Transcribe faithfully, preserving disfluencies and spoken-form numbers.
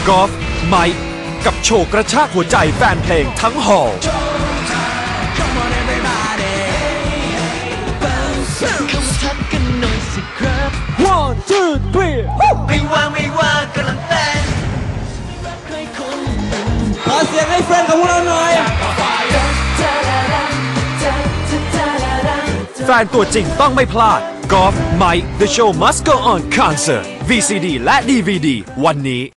กอล์ฟไมค์กับโชว์กระชากหัวใจแฟนเพลงทั้งหอลone two three ไม่ว่างไม่ว่างกำลังเต้นขอเสียงให้แฟนของพวกเราหน่อยแฟนตัวจริงต้องไม่พลาดกอล์ฟไมค์ The Show Must Go On Concert วี ซี ดี และ ดี วี ดี วันนี้